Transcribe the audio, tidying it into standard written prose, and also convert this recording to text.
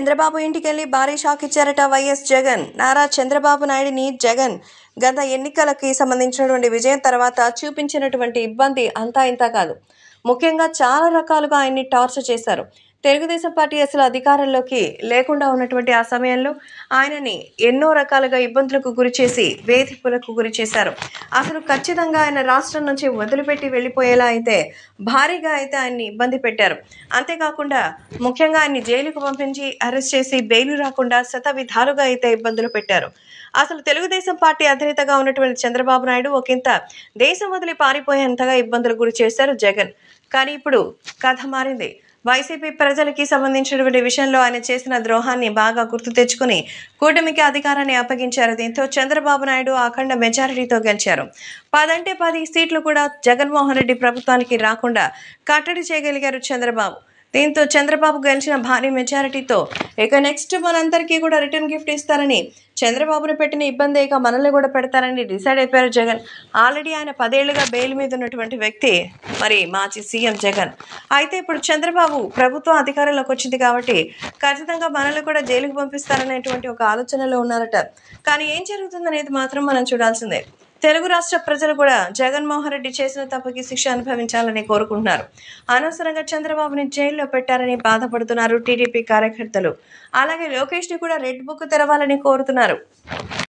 చంద్రబాబు ఇంటికెళ్లి భారీ షాక్ ఇచ్చారట వైఎస్ జగన్. నారా చంద్రబాబు నాయుడిని జగన్ గత ఎన్నికలకి సంబంధించినటువంటి విజయం తర్వాత చూపించినటువంటి ఇబ్బంది అంతా ఇంతా కాదు. ముఖ్యంగా చాలా రకాలుగా ఆయన్ని టార్చర్ చేశారు. తెలుగుదేశం పార్టీ అసలు అధికారంలోకి లేకుండా ఉన్నటువంటి ఆ సమయంలో ఆయనని ఎన్నో రకాలుగా ఇబ్బందులకు గురి చేసి వేధింపులకు గురి చేశారు. అసలు ఖచ్చితంగా ఆయన రాష్ట్రం నుంచి వదిలిపెట్టి వెళ్ళిపోయేలా అయితే భారీగా అయితే ఆయన్ని ఇబ్బంది పెట్టారు. అంతేకాకుండా ముఖ్యంగా ఆయన్ని జైలుకు పంపించి అరెస్ట్ చేసి బెయిల్ రాకుండా శతవిధాలుగా అయితే ఇబ్బందులు పెట్టారు. అసలు తెలుగుదేశం పార్టీ అధినేతగా ఉన్నటువంటి చంద్రబాబు నాయుడు ఒకంత దేశం వదిలి పారిపోయేంతగా ఇబ్బందులు గురి చేశారు జగన్. కానీ ఇప్పుడు కథ మారింది. వైసీపీ ప్రజలకి సంబంధించినటువంటి విషయంలో ఆయన చేసిన ద్రోహాన్ని బాగా గుర్తు తెచ్చుకుని కూటమికి అధికారాన్ని అప్పగించారు. దీంతో చంద్రబాబు నాయుడు అఖండ మెజారిటీతో గెలిచారు. 10 అంటే 10 సీట్లు కూడా జగన్మోహన్ రెడ్డి ప్రభుత్వానికి రాకుండా కట్టడి చేయగలిగారు చంద్రబాబు. దీంతో చంద్రబాబు గెలిచిన భారీ మెజారిటీతో ఇక నెక్స్ట్ మనందరికీ కూడా రిటర్న్ గిఫ్ట్ ఇస్తారని, చంద్రబాబును పెట్టిన ఇబ్బంది ఇక మనల్ని కూడా పెడతారని డిసైడ్ అయిపోయారు జగన్. ఆల్రెడీ ఆయన 10 ఏళ్లుగా బెయిల్ మీద ఉన్నటువంటి వ్యక్తి మరి మాజీ సీఎం జగన్. అయితే ఇప్పుడు చంద్రబాబు ప్రభుత్వం అధికారంలోకి వచ్చింది కాబట్టి ఖచ్చితంగా మనల్ని కూడా జైలుకు పంపిస్తారనేటువంటి ఒక ఆలోచనలో ఉన్నారట. కానీ ఏం జరుగుతుందనేది మాత్రం మనం చూడాల్సిందే. తెలుగు రాష్ట్ర ప్రజలు కూడా జగన్మోహన్ రెడ్డి చేసిన తప్పుకి శిక్ష అనుభవించాలని కోరుకుంటున్నారు. అనవసరంగా చంద్రబాబుని జైల్లో పెట్టారని బాధపడుతున్నారు టీడీపీ కార్యకర్తలు. అలాగే లోకేష్ని కూడా రెడ్ బుక్ తెరవాలని కోరుతున్నారు.